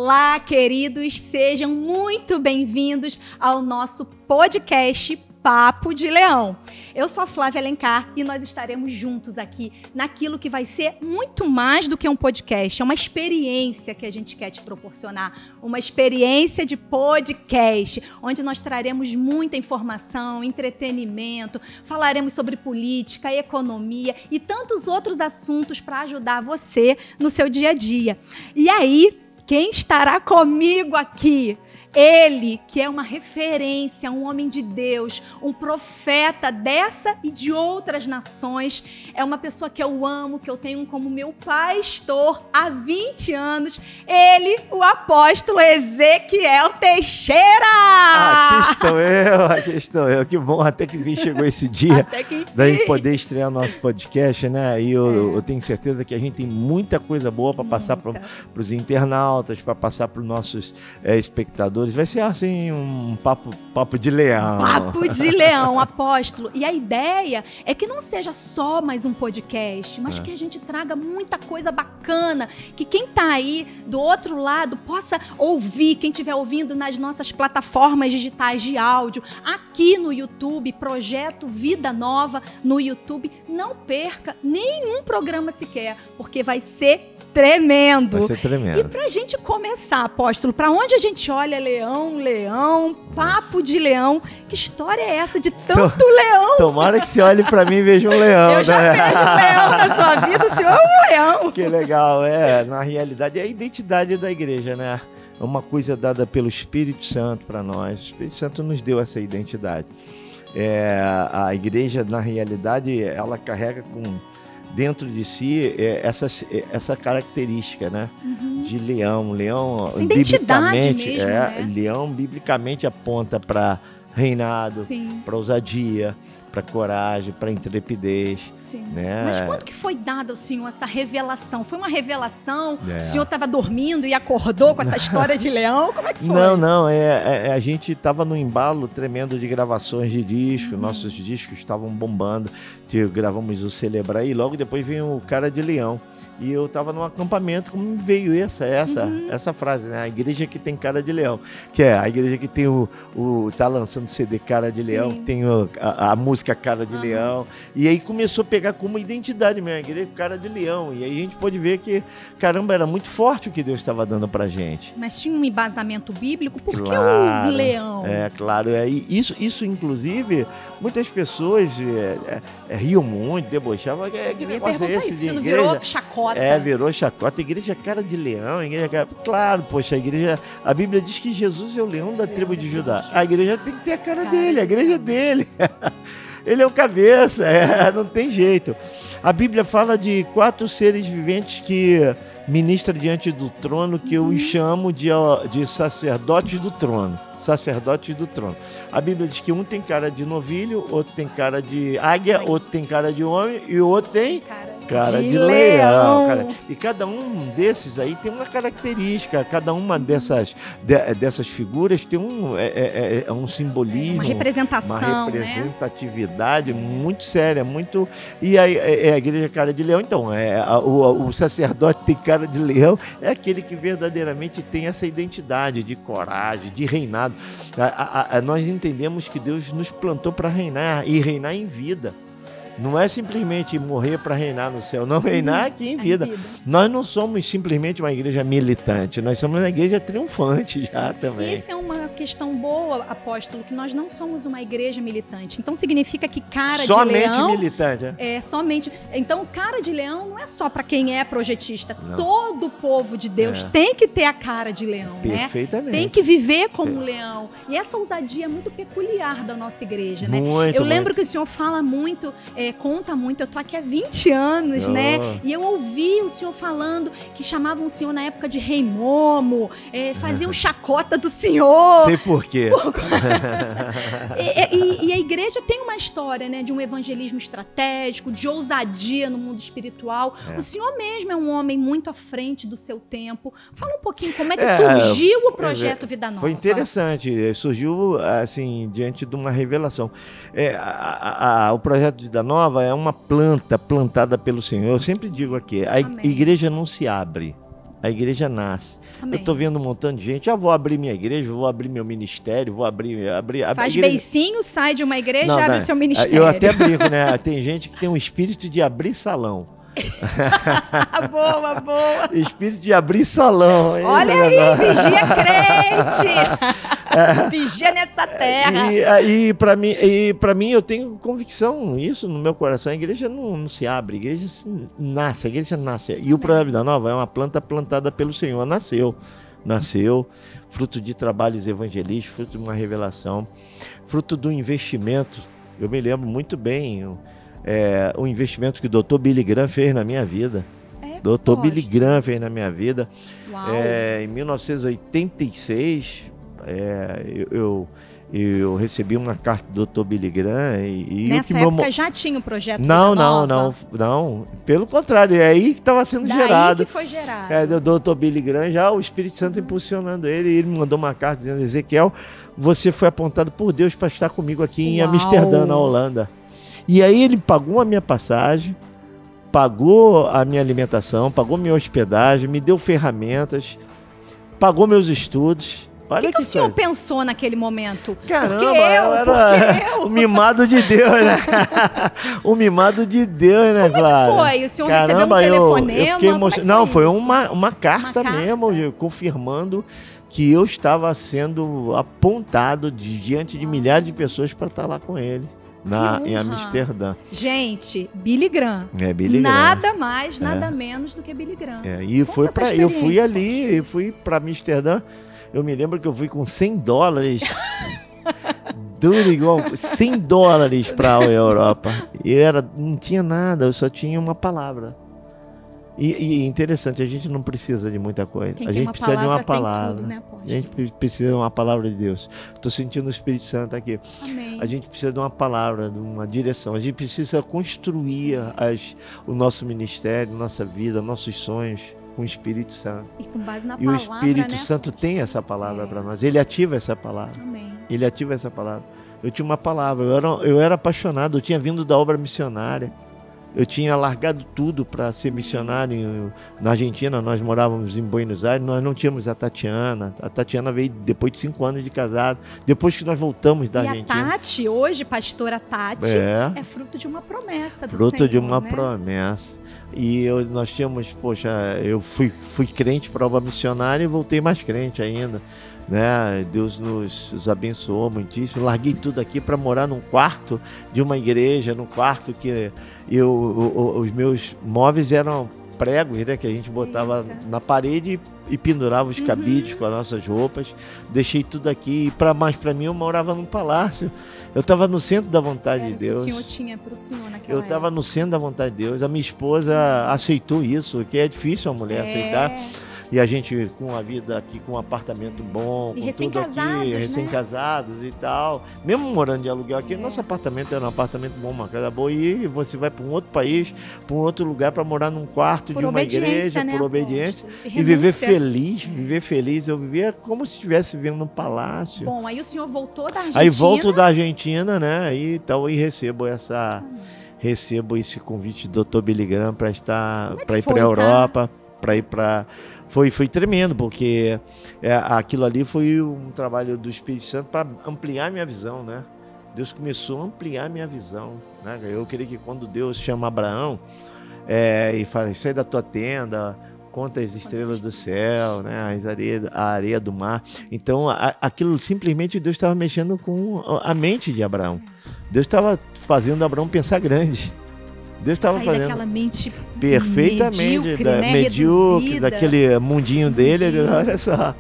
Olá, queridos, sejam muito bem-vindos ao nosso podcast Papo de Leão. Eu sou a Flávia Alencar e nós estaremos juntos aqui naquilo que vai ser muito mais do que um podcast. É uma experiência que a gente quer te proporcionar, uma experiência de podcast, onde nós traremos muita informação, entretenimento, falaremos sobre política, economia e tantos outros assuntos para ajudar você no seu dia a dia. E aí, quem estará comigo aqui? Ele, que é uma referência, um homem de Deus, um profeta dessa e de outras nações, é uma pessoa que eu amo, que eu tenho como meu pastor há 20 anos, ele, o apóstolo Ezequiel Teixeira! Aqui estou eu, que bom, até que enfim chegou esse dia da gente poder estrear o nosso podcast, né? E eu tenho certeza que a gente tem muita coisa boa para passar para os internautas, para passar para os nossos espectadores. Vai ser assim um papo de leão. Papo de leão, apóstolo. E a ideia é que não seja só mais um podcast, mas que a gente traga muita coisa bacana, que quem tá aí do outro lado possa ouvir, quem estiver ouvindo nas nossas plataformas digitais de áudio, aqui no YouTube, Projeto Vida Nova no YouTube. Não perca nenhum programa sequer, porque vai ser tremendo. Vai ser tremendo. E pra gente começar, apóstolo, pra onde a gente olha, leão, papo de leão. Que história é essa de tanto leão? Tomara que você olhe pra mim e veja um leão. Eu já vejo um leão na sua vida, o senhor é um leão. Que legal, na realidade é a identidade da igreja, né? É uma coisa dada pelo Espírito Santo para nós. O Espírito Santo nos deu essa identidade. A igreja, na realidade, ela carrega dentro de si essa característica, né? De leão. Leão, essa identidade mesmo, né? Leão, biblicamente, aponta para reinado, para ousadia, para coragem, para intrepidez. Sim. Né? Mas quando que foi dada ao senhor essa revelação? Foi uma revelação? O senhor estava dormindo e acordou com essa história de leão? Como é que foi? Não. A gente estava no embalo tremendo de gravações de disco. Nossos discos estavam bombando. Gravamos o Celebrar e logo depois veio o Cara de Leão. E eu estava num acampamento, como veio essa frase, né? A igreja que tem cara de leão, que é a igreja que tem tá lançando CD Cara de Leão, que tem a música Cara de Leão. E aí começou a pegar como identidade mesmo, a igreja Cara de Leão. E aí a gente pode ver que, caramba, era muito forte o que Deus estava dando pra gente. Mas tinha um embasamento bíblico? Por que o leão? Claro. Isso, inclusive, muitas pessoas riam muito, debochavam. Que negócio é esse de igreja? Virou chacota. Virou chacota. A igreja é cara de leão. Claro, poxa, a Bíblia diz que Jesus é o leão da tribo de Judá. A igreja tem que ter a cara dele, a igreja é dele. Ele é o cabeça, não tem jeito. A Bíblia fala de 4 seres viventes que ministram diante do trono, que eu chamo de sacerdotes do trono. Sacerdotes do trono. A Bíblia diz que um tem cara de novilho, outro tem cara de águia, outro tem cara de homem e o outro tem cara de leão. Cara. E cada um desses aí tem uma característica, cada uma dessas figuras tem um simbolismo, uma representatividade, né? Muito séria, muito. E a igreja cara de leão, então, o sacerdote tem cara de leão, é aquele que verdadeiramente tem essa identidade de coragem, de reinado. Nós entendemos que Deus nos plantou para reinar e reinar em vida. Não é simplesmente morrer para reinar no céu, não, reinar aqui em vida. Nós não somos simplesmente uma igreja militante, nós somos uma igreja triunfante já também. Isso é uma questão boa, apóstolo, que nós não somos uma igreja militante. Então significa que cara de leão... Somente militante, somente. Então cara de leão não é só para quem é projetista. Não. Todo o povo de Deus tem que ter a cara de leão, perfeitamente, né? Tem que viver como um leão. E essa ousadia é muito peculiar da nossa igreja, né? Eu lembro que o senhor fala muito... conta muito, eu tô aqui há 20 anos, né? E eu ouvi o senhor falando que chamavam o senhor na época de Rei Momo, faziam chacota do senhor. Sei por quê. E a igreja tem uma história, né, de um evangelismo estratégico, de ousadia no mundo espiritual. O senhor mesmo é um homem muito à frente do seu tempo. Fala um pouquinho como é que surgiu o projeto Vida Nova. Foi interessante, surgiu assim, diante de uma revelação. O projeto Vida Nova é uma planta plantada pelo Senhor. Eu sempre digo aqui, a igreja não se abre. A igreja nasce. Amém. Eu estou vendo um montão de gente, vou abrir minha igreja, vou abrir meu ministério, vou abrir Faz igreja... beicinho, sai de uma igreja e Não, abre o seu ministério. Eu até brinco, né? Tem gente que tem um espírito de abrir salão. Boa, boa. Espírito de abrir salão. Olha aí, vigia crente. Vigia nessa terra. E para mim, eu tenho convicção, isso no meu coração. A igreja não se abre, a igreja nasce, a igreja nasce. E o Projeto Vida Nova é uma planta plantada pelo Senhor. Nasceu, fruto de trabalhos evangelísticos, fruto de uma revelação, fruto do investimento. Eu me lembro muito bem o investimento que o Dr. Billy Graham fez na minha vida. Dr. Billy Graham fez na minha vida. Em 1986, eu recebi uma carta do Dr. Billy Graham. Nessa época já tinha o projeto Vida Nova? Não. Pelo contrário, é aí que estava sendo gerado. Daí que foi gerado. O Dr. Billy Graham, já o Espírito Santo impulsionando ele. E ele me mandou uma carta dizendo: Ezequiel, você foi apontado por Deus para estar comigo aqui em Amsterdã, na Holanda. E aí ele pagou a minha passagem, pagou a minha alimentação, pagou minha hospedagem, me deu ferramentas, pagou meus estudos. O que o senhor pensou naquele momento? Caramba, porque eu? O mimado de Deus, né? O mimado de Deus, né, Clara? Como é que foi? O senhor recebeu um telefonema? Eu fiquei emocionado. Não, foi uma carta mesmo, confirmando que eu estava sendo apontado diante de milhares de pessoas para estar lá com ele. Em Amsterdã. Gente, Billy Graham. Billy Graham. Nada mais, nada menos do que Billy Graham. E eu fui ali, eu fui para Amsterdã. Eu me lembro que eu fui com $100. Duro igual, $100 para a Europa. E não tinha nada, eu só tinha uma palavra. E interessante, a gente não precisa de muita coisa. A gente precisa de uma palavra. Tudo, né, a gente precisa de uma palavra de Deus. Estou sentindo o Espírito Santo aqui. Amém. A gente precisa de uma palavra, de uma direção. A gente precisa construir o nosso ministério, nossa vida, nossos sonhos com o Espírito Santo. E com base na palavra. E o Espírito né, Santo tem essa palavra para nós. Ele ativa essa palavra. Amém. Ele ativa essa palavra. Eu tinha uma palavra. Eu era apaixonado. Eu tinha vindo da obra missionária. Eu tinha largado tudo para ser missionário na Argentina. Nós morávamos em Buenos Aires, nós não tínhamos a Tatiana. A Tatiana veio depois de 5 anos de casado, depois que nós voltamos da Argentina. A Tati, hoje, pastora Tati, é fruto de uma promessa do Senhor. Fruto de uma promessa. E nós tínhamos, eu fui crente para a obra missionária e voltei mais crente ainda. Né? Deus nos abençoou muitíssimo. Larguei tudo aqui para morar num quarto de uma igreja, num quarto que os meus móveis eram pregos, né, que a gente botava na parede e pendurava os cabides com as nossas roupas. Deixei tudo aqui, mas para mim eu morava num palácio. Eu estava no centro da vontade de Deus. O Senhor tinha para o Senhor naquela Eu estava no centro da vontade de Deus. A minha esposa aceitou isso, que é difícil a mulher aceitar. E a gente com a vida aqui, com um apartamento bom, com tudo aqui, recém-casados e tal. Mesmo morando de aluguel aqui, nosso apartamento era um apartamento bom, uma casa boa. E você vai para um outro país, para um outro lugar, para morar num quarto de uma igreja, por obediência. E viver feliz. Eu vivia como se estivesse vivendo num palácio. Bom, aí o senhor voltou da Argentina. Aí volto da Argentina, né? E recebo esse convite do Dr. Billy Graham para ir para a Europa, para ir para... Foi tremendo, porque aquilo ali foi um trabalho do Espírito Santo para ampliar minha visão, né? Deus começou a ampliar minha visão, né? Eu creio que quando Deus chama Abraão e fala, sai da tua tenda, conta as estrelas do céu, né? A areia do mar. Então, aquilo simplesmente Deus estava mexendo com a mente de Abraão. Deus estava fazendo Abraão pensar grande. Deus estava fazendo daquela mente perfeitamente medíocre, daquele mundinho dele. Olha só,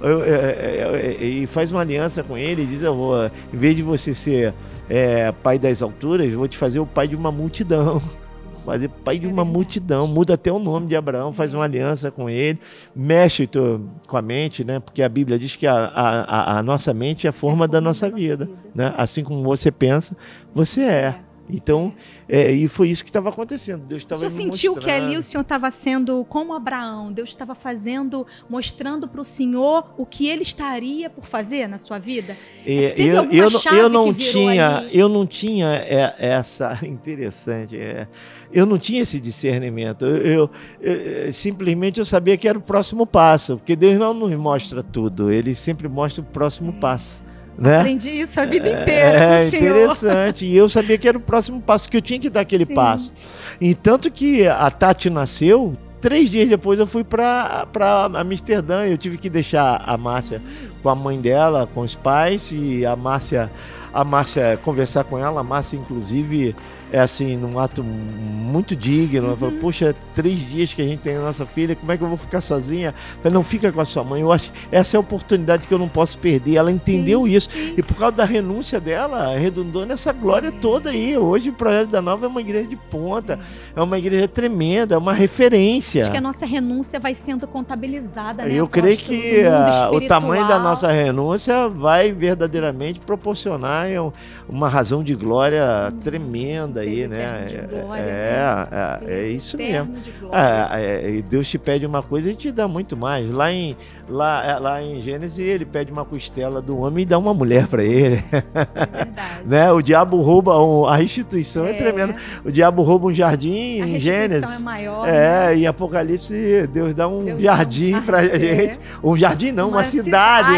e faz uma aliança com ele e diz: em vez de você ser pai das alturas, eu vou te fazer o pai de uma multidão. Fazer pai de uma multidão, muda até o nome de Abraão, faz uma aliança com ele, mexe com a mente, né? Porque a Bíblia diz que a nossa mente é a forma da nossa vida, né? Assim como você pensa, você é. Então, e foi isso que estava acontecendo. Deus estava me mostrando. O senhor sentiu que ali o senhor estava sendo como Abraão? Deus estava mostrando para o senhor o que ele estaria por fazer na sua vida? Eu não tinha essa interessante. Eu não tinha esse discernimento. Simplesmente eu sabia que era o próximo passo, porque Deus não nos mostra tudo. Ele sempre mostra o próximo passo. Né? Aprendi isso a vida inteira. Interessante. E eu sabia que era o próximo passo, que eu tinha que dar aquele passo. E tanto que a Tati nasceu, 3 dias depois eu fui para Amsterdã. Eu tive que deixar a Márcia com a mãe dela, com os pais, e a Márcia conversar com ela. A Márcia, inclusive, é assim, num ato muito digno. Ela falou, poxa, 3 dias que a gente tem a nossa filha, como é que eu vou ficar sozinha? Eu falei, não, fica com a sua mãe. Eu acho que essa é a oportunidade que eu não posso perder. Ela entendeu isso. E por causa da renúncia dela, redundou nessa glória toda aí. Hoje o Projeto da Nova é uma igreja de ponta, é uma igreja tremenda, é uma referência. Acho que a nossa renúncia vai sendo contabilizada, né? Eu creio que o tamanho da nossa renúncia vai verdadeiramente proporcionar uma razão de glória tremenda aí, né? É isso mesmo. Deus te pede uma coisa e te dá muito mais. Lá em Gênesis, ele pede uma costela do homem e dá uma mulher para ele. É verdade. Né? O diabo rouba, a restituição é tremenda. O diabo rouba um jardim em Gênesis. A restituição é maior. Né? Em Apocalipse, Deus dá um jardim pra gente. Um jardim não, uma cidade.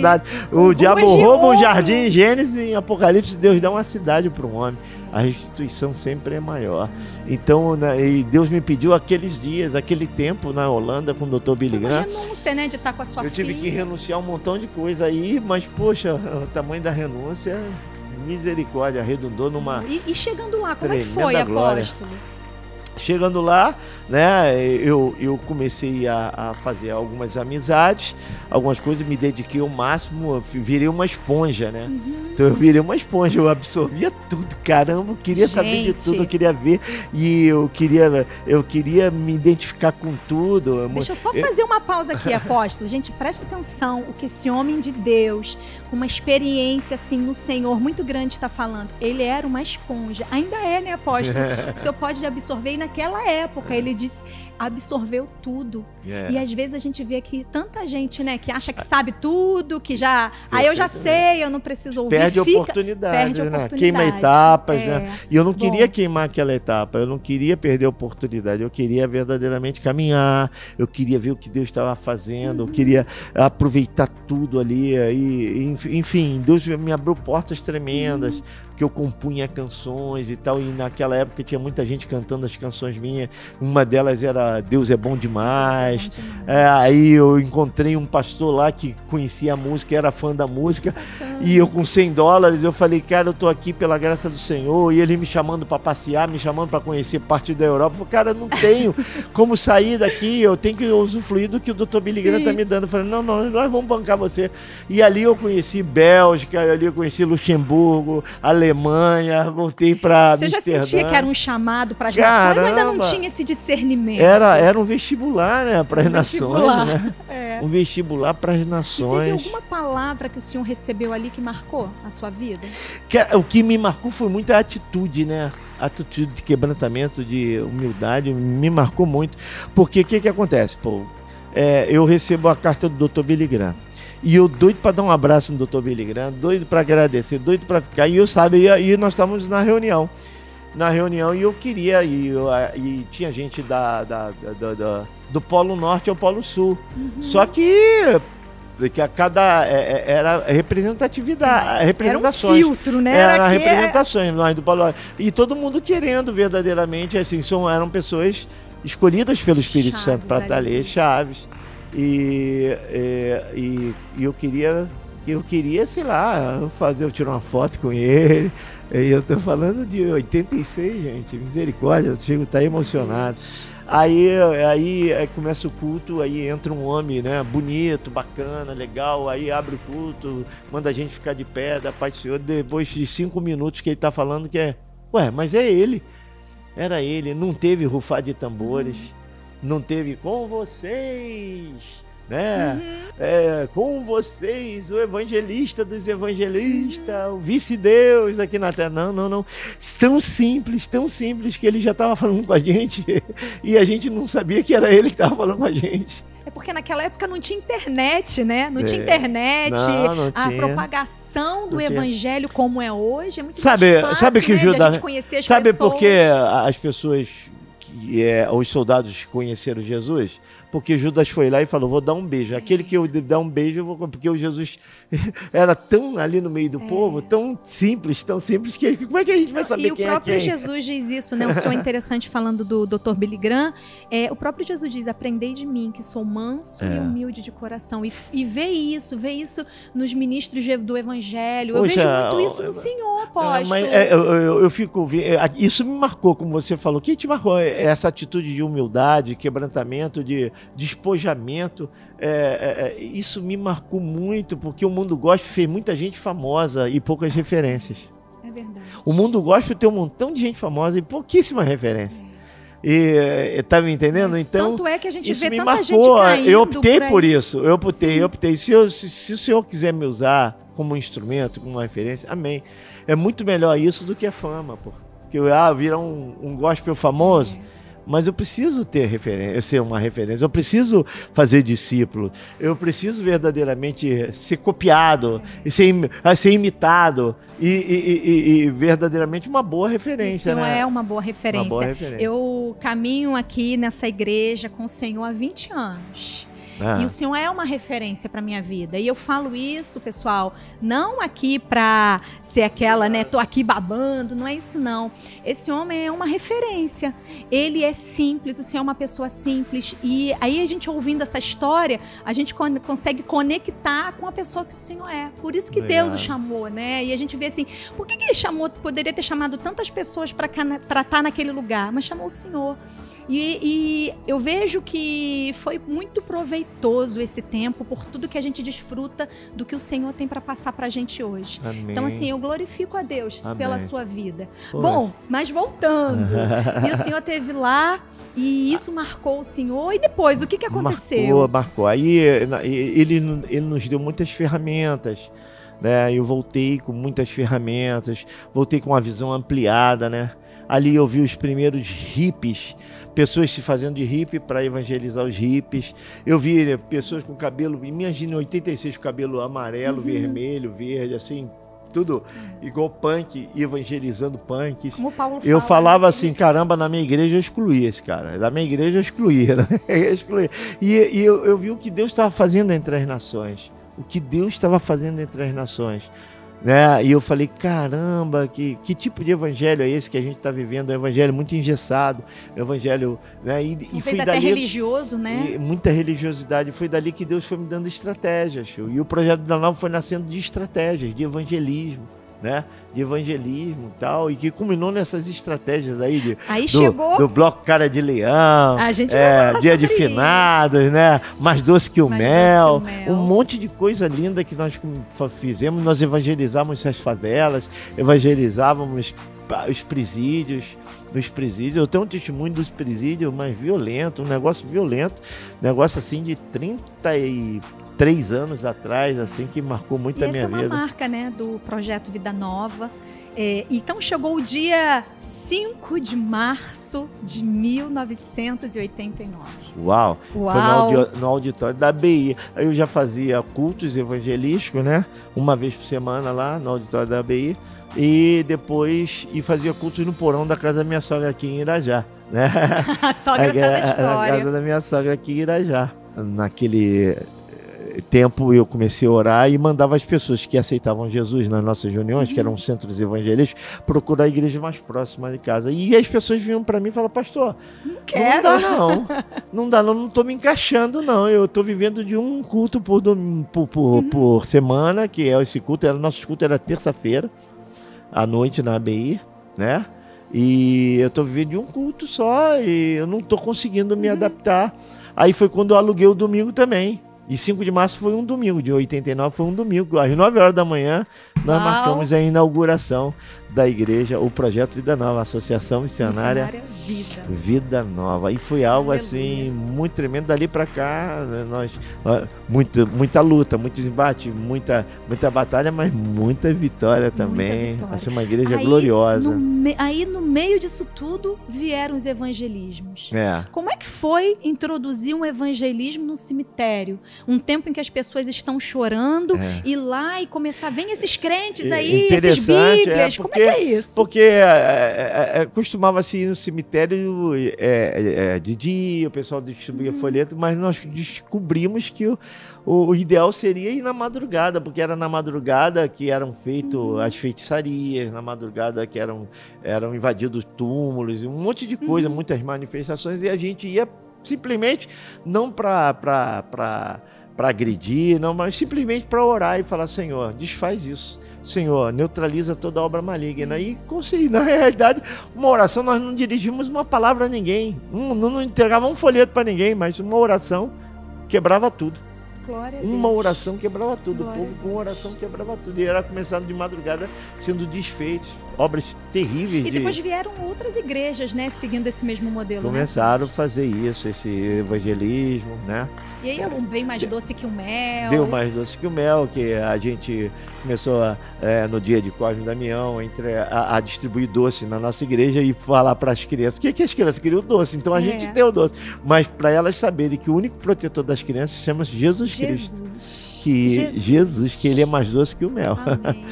O diabo rouba um jardim em Gênesis, e em Apocalipse, Deus dá uma cidade para um homem. A restituição sempre é maior. Então, e Deus me pediu aqueles dias, aquele tempo na Holanda com o Dr. Billy Graham. Renúncia, né, de estar com a sua filha. Eu tive que renunciar a um montão de coisa aí, mas, poxa, o tamanho da renúncia, misericórdia, redundou numa... E chegando lá, como é que foi, apóstolo? Chegando lá, né, eu comecei a fazer algumas amizades, algumas coisas, me dediquei ao máximo, eu virei uma esponja, né? Então eu virei uma esponja, eu absorvia tudo, caramba, eu queria saber de tudo, eu queria ver, e eu queria me identificar com tudo. Deixa eu só fazer uma pausa aqui, apóstolo. Gente, presta atenção o que esse homem de Deus, com uma experiência assim no Senhor muito grande, está falando. Ele era uma esponja, ainda é, né, apóstolo? O senhor pode absorver, e naquela época ele disse, absorveu tudo. E às vezes a gente vê aqui tanta gente, né, que acha que sabe tudo, que já... Aí eu já sei, eu não preciso ouvir. Perde oportunidade, né? Queima etapas, né? E eu não queria queimar aquela etapa, eu não queria perder a oportunidade, eu queria verdadeiramente caminhar, eu queria ver o que Deus estava fazendo, eu queria aproveitar tudo ali, enfim, Deus me abriu portas tremendas, que eu compunha canções e tal, e naquela época tinha muita gente cantando as canções minhas, uma delas era Deus é bom demais, aí eu encontrei um pastor lá que conhecia a música, era fã da música, e eu com $100, eu falei, cara, eu tô aqui pela graça do Senhor, e ele me chamando para passear, me chamando para conhecer parte da Europa, eu falei, cara, eu não tenho como sair daqui, eu tenho que usufruir do que o Dr. Billy Graham tá me dando. Eu falei, não, nós vamos bancar você. E ali eu conheci Bélgica, ali eu conheci Luxemburgo, Alemanha, voltei para Amsterdã. Você já sentia que era um chamado para as nações ou ainda não tinha esse discernimento? Era um vestibular, né, para as nações, né? Um vestibular para as nações. E teve alguma palavra que o senhor recebeu ali que marcou a sua vida? O que me marcou foi muita atitude, né? Atitude de quebrantamento, de humildade, me marcou muito. Porque o que acontece, pô? Eu recebo a carta do Dr. Billy Graham. E eu doido para dar um abraço no Dr. Billy Graham, doido para agradecer, doido para ficar. E nós estávamos na reunião. E eu queria, e tinha gente do Polo Norte ao Polo Sul. Só que a cada era representatividade, representações. Era um filtro, né? Era representações nós do Polo Norte. E todo mundo querendo verdadeiramente, assim, eram pessoas escolhidas pelo Espírito Santo para estar ali, chaves. E eu queria, sei lá, eu tirar uma foto com ele. E eu tô falando de 86, gente, misericórdia, eu chego a estar emocionado. Aí começa o culto, aí entra um homem, né, bonito, bacana, legal, aí abre o culto, manda a gente ficar de pé, da paz do Senhor, depois de 5 minutos que ele tá falando mas é ele. Era ele, não teve rufar de tambores, não teve com vocês, né? Com vocês, o evangelista dos evangelistas, o vice-deus aqui na terra. Não. Tão simples que ele já estava falando com a gente e a gente não sabia que era ele que estava falando com a gente. É porque naquela época não tinha internet, né? Não tinha internet, não a tinha. propagação do evangelho como é hoje é muito mais fácil, sabe que, né, de a gente conhecer as sabe pessoas. Sabe por que as pessoas, os soldados conheceram Jesus? Porque Judas foi lá e falou, vou dar um beijo. Aquele que eu dar um beijo, eu vou... Porque o Jesus era tão ali no meio do povo, tão simples, que como é que a gente vai saber quem é quem? E o próprio Jesus diz isso, né? O senhor interessante falando do Dr. Billy Graham, o próprio Jesus diz, aprendei de mim, que sou manso e humilde de coração. E vê isso nos ministros do evangelho. Eu vejo muito isso no senhor, apóstolo. Mas eu fico... Isso me marcou, como você falou. O que te marcou? Essa atitude de humildade, quebrantamento, de despojamento, isso me marcou muito, porque o mundo gospel fez muita gente famosa e poucas referências. É verdade. O mundo gospel tem um montão de gente famosa e pouquíssima referência. E tá me entendendo? Mas então, tanto é que a gente isso vê me tanta marcou. gente caindo. Eu optei por isso. Eu optei. Se o senhor quiser me usar como instrumento, como uma referência, amém. É muito melhor isso do que a fama, pô. Porque virar um gospel famoso. Mas eu preciso ser uma referência, eu preciso fazer discípulo, eu preciso verdadeiramente ser copiado, e ser imitado e verdadeiramente uma boa referência. Isso, né? É uma boa referência. Uma boa referência. Eu caminho aqui nessa igreja com o Senhor há 20 anos. E o Senhor é uma referência para minha vida. E eu falo isso, pessoal, não aqui para ser aquela, né, tô aqui babando, não é isso não. Esse homem é uma referência. Ele é simples, o Senhor é uma pessoa simples. E aí a gente ouvindo essa história, a gente consegue conectar com a pessoa que o Senhor é. Por isso que Deus o chamou, né? E a gente vê assim, por que ele chamou, poderia ter chamado tantas pessoas para estar naquele lugar, mas chamou o Senhor. E eu vejo que foi muito proveitoso esse tempo por tudo que a gente desfruta do que o Senhor tem para passar para a gente hoje. Amém. Então, assim, eu glorifico a Deus pela sua vida. Pois. Bom, mas voltando. E o Senhor esteve lá e isso marcou o Senhor. E depois, o que aconteceu? Marcou. Aí ele nos deu muitas ferramentas. Né? Eu voltei com muitas ferramentas, voltei com uma visão ampliada, né? Ali eu vi os primeiros hippies, pessoas se fazendo de hippie para evangelizar os hippies. Eu vi pessoas com cabelo, imagina, em 86, cabelo amarelo, vermelho, verde, assim, tudo igual punk, evangelizando punks. Como o Paulo eu fala, falava né? assim, caramba, na minha igreja eu excluí esse cara. Da minha igreja eu excluía, né? E eu vi o que Deus estava fazendo entre as nações. O que Deus estava fazendo entre as nações. Né? E eu falei, caramba, que tipo de evangelho é esse que a gente está vivendo? É um evangelho muito engessado, um evangelho... Né? E fez foi até dali, religioso, né? Muita religiosidade. Foi dali que Deus foi me dando estratégias. E o projeto da Nova foi nascendo de estratégias, de evangelismo. Né? De evangelismo e tal, e que culminou nessas estratégias aí, do bloco Cara de Leão, a gente vai Dia de Finados, né? Mais doce que o mel, um monte de coisa linda que nós fizemos. Nós evangelizávamos as favelas, evangelizávamos os presídios. Eu tenho um testemunho dos presídios, mas violento, um negócio violento, negócio assim de 33 anos atrás, assim, que marcou muito a minha vida. Essa é uma marca, né, do Projeto Vida Nova. Então chegou o dia 5 de março de 1989. Uau! Foi no auditório da ABI. Eu já fazia cultos evangelísticos, né? Uma vez por semana lá no auditório da ABI. E depois fazia cultos no porão da casa da minha sogra aqui em Irajá. Né? A sogra tá na história. A casa da minha sogra aqui em Irajá. Naquele tempo eu comecei a orar e mandava as pessoas que aceitavam Jesus nas nossas reuniões, que eram centros evangélicos, procurar a igreja mais próxima de casa. E as pessoas vinham para mim e falavam, pastor, não dá não. Não dá não estou me encaixando não. Eu estou vivendo de um culto por semana, que é esse culto. Nosso culto era terça-feira, à noite na ABI, né? E eu estou vivendo de um culto só e eu não estou conseguindo me adaptar. Aí foi quando eu aluguei o domingo também. E 5 de março foi um domingo, de 89 foi um domingo. Às 9 horas da manhã, nós marcamos a inauguração da igreja, o Projeto Vida Nova, Associação Missionária Vida Nova. E foi algo assim, muito tremendo. Dali para cá, nós muita luta, muito embate, muita batalha, mas muita vitória também. Assim, uma igreja gloriosa. Aí no meio disso tudo vieram os evangelismos. Como é que foi introduzir um evangelismo no cemitério? Um tempo em que as pessoas estão chorando, ir lá e começar, vem esses crentes aí, esses bíblias, como é que é isso? Porque costumava-se ir no cemitério de dia, o pessoal distribuía folheto, mas nós descobrimos que o ideal seria ir na madrugada, porque era na madrugada que eram feitas as feitiçarias, na madrugada que eram invadidos túmulos, um monte de coisa, muitas manifestações, e a gente ia simplesmente não para agredir, não, mas simplesmente para orar e falar: Senhor, desfaz isso. Senhor, neutraliza toda obra maligna. E na realidade, uma oração, nós não dirigimos uma palavra a ninguém, não entregava um folheto para ninguém, mas uma oração quebrava tudo. Uma oração quebrava tudo. O povo com uma oração quebrava tudo. E era começando de madrugada sendo desfeitos, obras terríveis. E depois vieram outras igrejas, né, seguindo esse mesmo modelo. Começaram a fazer isso, esse evangelismo, né? E aí veio mais doce que o mel. Deu mais doce que o mel, que a gente começou no dia de Cosme e Damião a distribuir doce na nossa igreja e falar para as crianças. O que as crianças queriam? Doce. Então a gente deu doce. Mas para elas saberem que o único protetor das crianças chama-se Jesus Cristo. Jesus, que ele é mais doce que o mel. Amém.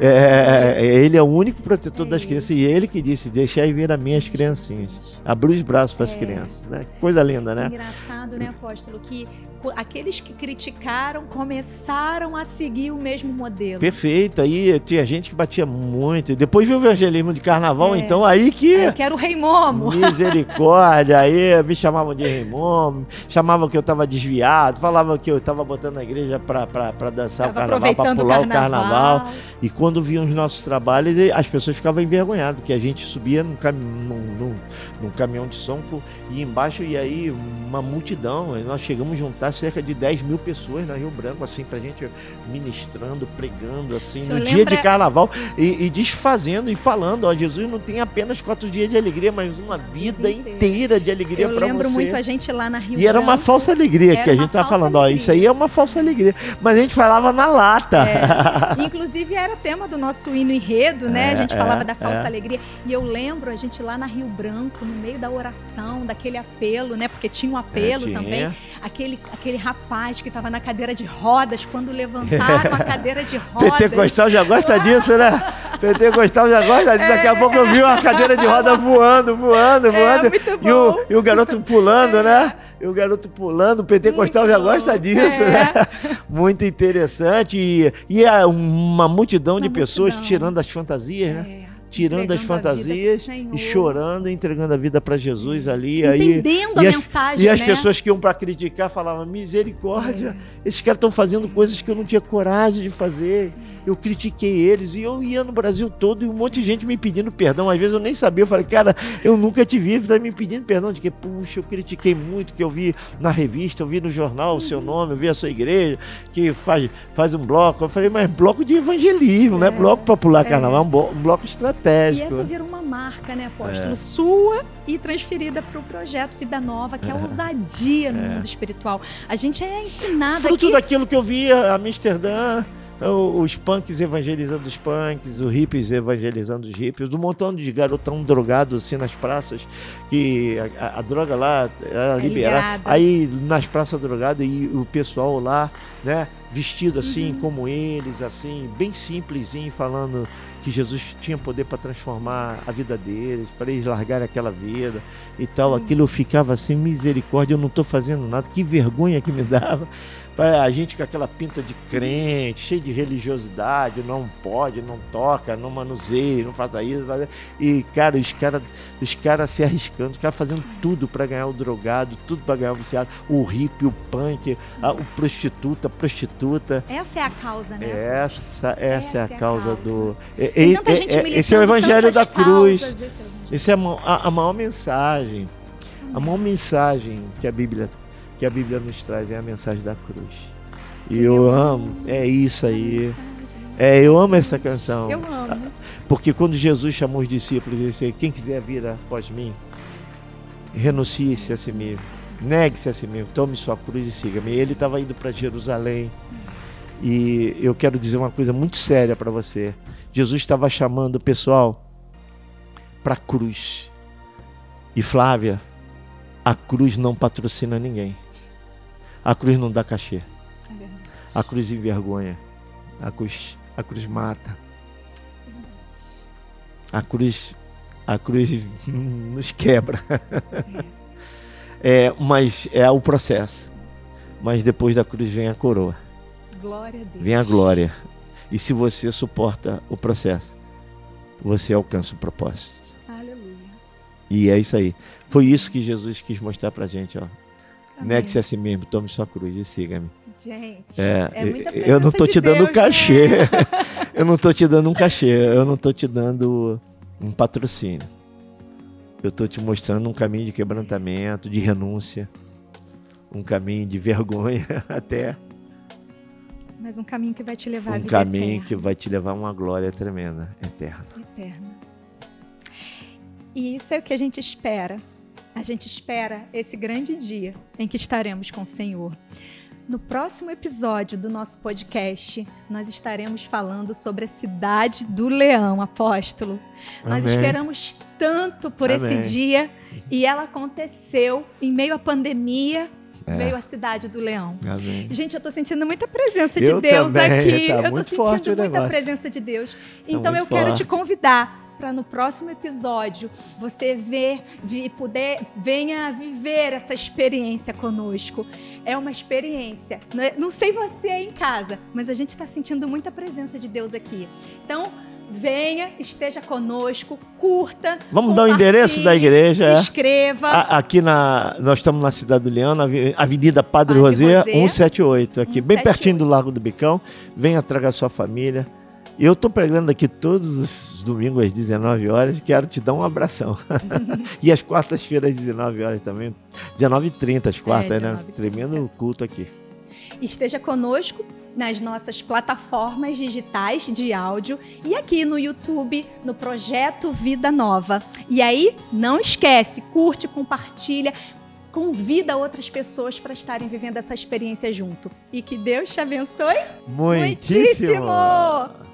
Ele é o único protetor das crianças, e ele que disse: deixai vir a mim as criancinhas. Abriu os braços para as crianças, né? Coisa linda, né? Engraçado, né, apóstolo, que aqueles que criticaram começaram a seguir o mesmo modelo. Perfeito, aí tinha gente que batia muito, depois viu o evangelismo de carnaval, então aí que... eu quero o Rei Momo. Misericórdia, aí me chamavam de Rei Momo, chamavam que eu estava desviado, falavam que eu estava botando a igreja para dançar o carnaval, para pular o carnaval. E quando viam os nossos trabalhos, as pessoas ficavam envergonhadas, porque a gente subia num caminhão de som e embaixo, e aí uma multidão, nós chegamos a juntar cerca de 10 mil pessoas na Rio Branco, assim, pra gente ministrando, pregando, assim, no dia de carnaval, e desfazendo e falando: ó, Jesus não tem apenas 4 dias de alegria, mas uma vida inteira de alegria para você. Eu lembro muito a gente lá na Rio Branco. E era uma falsa alegria que a gente tá falando, ó, isso aí é uma falsa alegria, mas a gente falava na lata. Inclusive era tema do nosso hino enredo, né? A gente falava da falsa alegria, e eu lembro a gente lá na Rio Branco, no meio da oração, daquele apelo, né? Porque tinha um apelo também, aquele rapaz que estava na cadeira de rodas, quando levantaram a cadeira de rodas. Pentecostal já gosta disso, né? Pentecostal já gosta disso. Daqui a pouco eu vi uma cadeira de roda voando. Muito bom. E o garoto pulando, né? E o garoto pulando, o pentecostal já gosta disso, né? Muito interessante. E uma multidão de pessoas tirando as fantasias, né? Tirando as fantasias e chorando, entregando a vida para Jesus ali. Entendendo a mensagem, e as pessoas que iam para criticar falavam: misericórdia, esses caras estão fazendo coisas que eu não tinha coragem de fazer. Eu critiquei eles, e eu ia no Brasil todo e um monte de gente me pedindo perdão. Às vezes eu nem sabia, eu falei: cara, eu nunca te vi, tá me pedindo perdão de que, puxa, eu critiquei muito, que eu vi na revista, eu vi no jornal o seu nome, eu vi a sua igreja, que faz um bloco. Eu falei: mas bloco de evangelismo, não é bloco para pular carnaval, é um bloco estratégico. E essa virou uma marca, né, apóstolo? Sua e transferida para o projeto Vida Nova, que é a ousadia no mundo espiritual. A gente é ensinado fruto aqui... daquilo que eu via, Amsterdã, os punks evangelizando os punks, os hippies evangelizando os hippies, um montão de garotão drogado assim nas praças, que a droga lá era liberada. Aí nas praças drogadas, e o pessoal lá, né, vestido assim como eles, assim, bem simplesinho, falando que Jesus tinha poder para transformar a vida deles, para eles largarem aquela vida e tal. Aquilo eu ficava assim: misericórdia, eu não estou fazendo nada, que vergonha que me dava. A gente com aquela pinta de crente, cheio de religiosidade, não pode, não toca, não manuseia, não faça isso. E, cara, os caras se arriscando, os caras fazendo tudo para ganhar o drogado, tudo para ganhar o viciado, o hippie, o punk, a prostituta. Essa é a causa, né? Essa é a causa do... Tem tanta gente militando, esse é o evangelho da cruz. Esse é a maior mensagem. A maior mensagem que a Bíblia que a Bíblia nos traz, é a mensagem da cruz. Sim, E eu amo, é isso aí. Eu amo essa canção. Eu amo. Porque quando Jesus chamou os discípulos, ele disse: quem quiser vir após mim, renuncie-se a si mesmo, negue-se a si mesmo, tome sua cruz e siga-me. Ele estava indo para Jerusalém. E eu quero dizer uma coisa muito séria para você. Jesus estava chamando o pessoal para a cruz. E Flávia, a cruz não patrocina ninguém. A cruz não dá cachê. A cruz envergonha. A cruz mata. A cruz nos quebra. Mas é o processo. Mas depois da cruz vem a coroa. Glória a Deus. Vem a glória. E se você suporta o processo, você alcança o propósito. Aleluia. E é isso aí. Foi isso que Jesus quis mostrar pra gente, ó. Negue-se a si mesmo, tome sua cruz e siga-me. Gente, é muita presença eu não tô te dando Deus, cachê. Né? Eu não tô te dando um cachê. Eu não tô te dando um patrocínio. Eu tô te mostrando um caminho de quebrantamento, de renúncia, um caminho de vergonha até. Mas um caminho que vai te levar à vida caminho eterna. que vai te levar a uma glória tremenda, eterna. Eterna. E isso é o que a gente espera. A gente espera esse grande dia em que estaremos com o Senhor. No próximo episódio do nosso podcast, nós estaremos falando sobre a cidade do Leão, apóstolo. Amém. Nós esperamos tanto por Amém. esse dia e ela aconteceu em meio à pandemia. Veio a cidade do Leão. Amém. Gente, eu tô sentindo muita presença de Deus também. aqui. Tá eu muito tô forte sentindo o muita negócio. presença de Deus. Então eu muito quero te forte. convidar para no próximo episódio você venha viver essa experiência conosco. É uma experiência. Não sei você aí em casa, mas a gente está sentindo muita presença de Deus aqui. Então, venha, esteja conosco, curta. Vamos dar o endereço da igreja. Se inscreva. Aqui nós estamos na Cidade do Leão, na Avenida Padre Padre Rosé, Rosé, 178, aqui, bem 178. pertinho do Largo do Bicão. Venha, traga a sua família. Eu estou pregando aqui todos os domingos às 19 horas. Quero te dar um abração. E às quartas-feiras às 19 horas também. 19h30 às quartas, né? 19h30. Tremendo culto aqui. Esteja conosco nas nossas plataformas digitais de áudio e aqui no YouTube, no Projeto Vida Nova. E aí, não esquece, curte, compartilha, convida outras pessoas para estarem vivendo essa experiência junto. E que Deus te abençoe Muitíssimo!